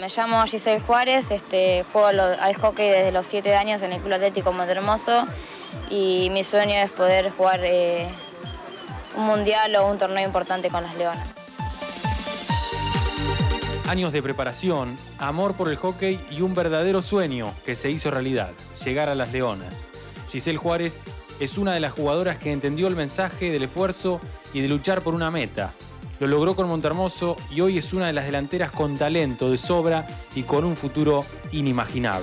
llamo Giselle Juárez, juego al hockey desde los 7 años en el Club Atlético Montehermoso y mi sueño es poder jugar un mundial o un torneo importante con las Leonas. Años de preparación, amor por el hockey y un verdadero sueño que se hizo realidad, llegar a las Leonas. Giselle Juárez es una de las jugadoras que entendió el mensaje del esfuerzo y de luchar por una meta. Lo logró con Montehermoso y hoy es una de las delanteras con talento de sobra y con un futuro inimaginable.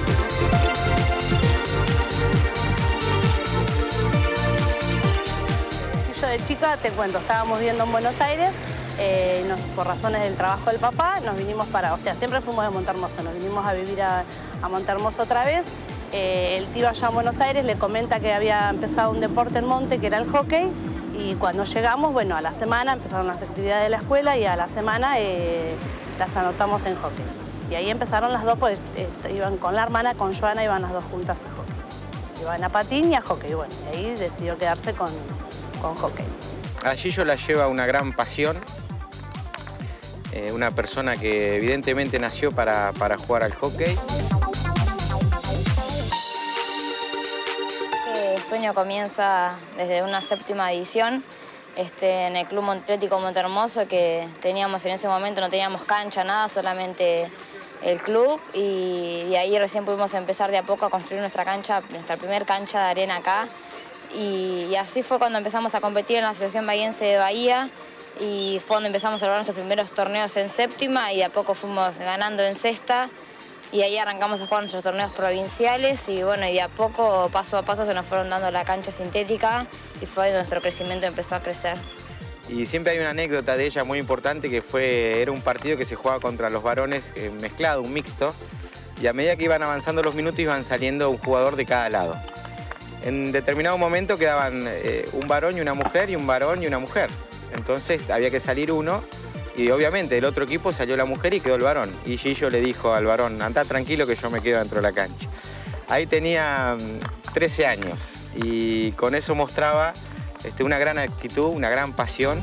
Yo de chica, te cuento, estábamos viviendo en Buenos Aires, por razones del trabajo del papá, nos vinimos siempre fuimos de Montehermoso, nos vinimos a vivir a Montehermoso otra vez. El tío allá en Buenos Aires le comenta que había empezado un deporte en monte, que era el hockey, y cuando llegamos, bueno, a la semana empezaron las actividades de la escuela y a la semana las anotamos en hockey. Y ahí empezaron las dos, pues iban con la hermana, con Joana, iban las dos juntas a hockey. Iban a patín y a hockey, bueno, y ahí decidió quedarse con hockey. A Gillo la lleva una gran pasión, una persona que evidentemente nació para jugar al hockey. El sueño comienza desde una 7ª edición en el Club Atlético Montehermoso, que teníamos en ese momento, no teníamos cancha, nada, solamente el club, y ahí recién pudimos empezar de a poco a construir nuestra primer cancha de arena acá, y así fue cuando empezamos a competir en la Asociación Bahiense de Bahía, y fue donde empezamos a lograr nuestros primeros torneos en 7ª, y de a poco fuimos ganando en 6ª. Y ahí arrancamos a jugar nuestros torneos provinciales y bueno, y de a poco, paso a paso, se nos fueron dando la cancha sintética y fue ahí donde nuestro crecimiento empezó a crecer. Y siempre hay una anécdota de ella muy importante que era un partido que se jugaba contra los varones mezclado, un mixto, y a medida que iban avanzando los minutos iban saliendo un jugador de cada lado. En determinado momento quedaban un varón y una mujer y un varón y una mujer. Entonces había que salir uno. Y obviamente del otro equipo salió la mujer y quedó el varón. Y Gillo le dijo al varón, andá tranquilo que yo me quedo dentro de la cancha. Ahí tenía 13 años y con eso mostraba una gran actitud, una gran pasión.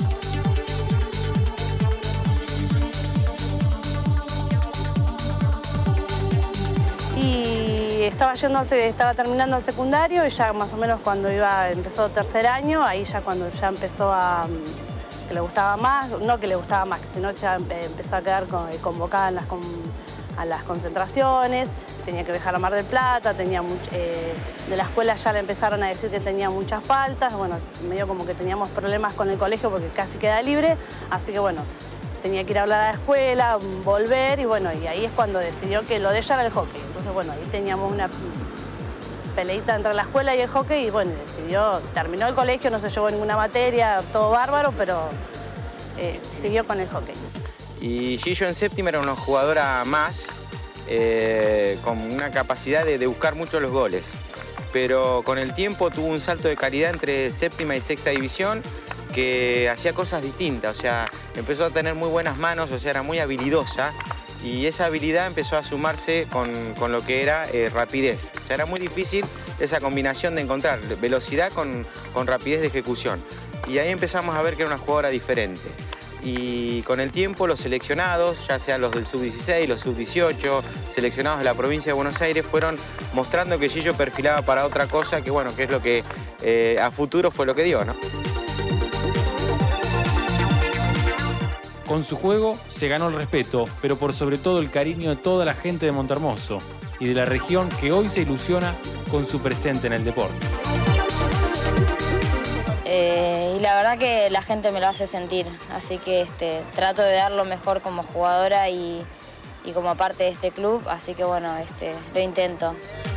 Y estaba terminando el secundario y ya más o menos cuando empezó 3er año, ahí ya cuando ya empezó que le gustaba más, no que le gustaba más, que sino ya empezó a quedar convocada a las concentraciones, tenía que viajar a Mar del Plata, de la escuela ya le empezaron a decir que tenía muchas faltas, bueno, medio como que teníamos problemas con el colegio porque casi queda libre, así que bueno, tenía que ir a hablar a la escuela, volver y bueno, y ahí es cuando decidió que lo de ella era el hockey, entonces bueno, ahí teníamos una peleita entre la escuela y el hockey y bueno, terminó el colegio, no se llevó ninguna materia, todo bárbaro, pero siguió con el hockey. Y Gillo en 7ª era una jugadora más, con una capacidad de buscar mucho los goles, pero con el tiempo tuvo un salto de calidad entre 7ª y 6ª división, que hacía cosas distintas, o sea, empezó a tener muy buenas manos, o sea, era muy habilidosa, y esa habilidad empezó a sumarse con lo que era rapidez. O sea, era muy difícil esa combinación de encontrar velocidad con rapidez de ejecución. Y ahí empezamos a ver que era una jugadora diferente. Y con el tiempo los seleccionados, ya sean los del sub-16, los sub-18, seleccionados de la provincia de Buenos Aires, fueron mostrando que Gillo perfilaba para otra cosa, que bueno, que es lo que a futuro fue lo que dio, ¿no? Con su juego se ganó el respeto, pero por sobre todo el cariño de toda la gente de Montehermoso y de la región que hoy se ilusiona con su presente en el deporte. Y la verdad que la gente me lo hace sentir, así que trato de dar lo mejor como jugadora y como parte de este club, así que bueno, lo intento.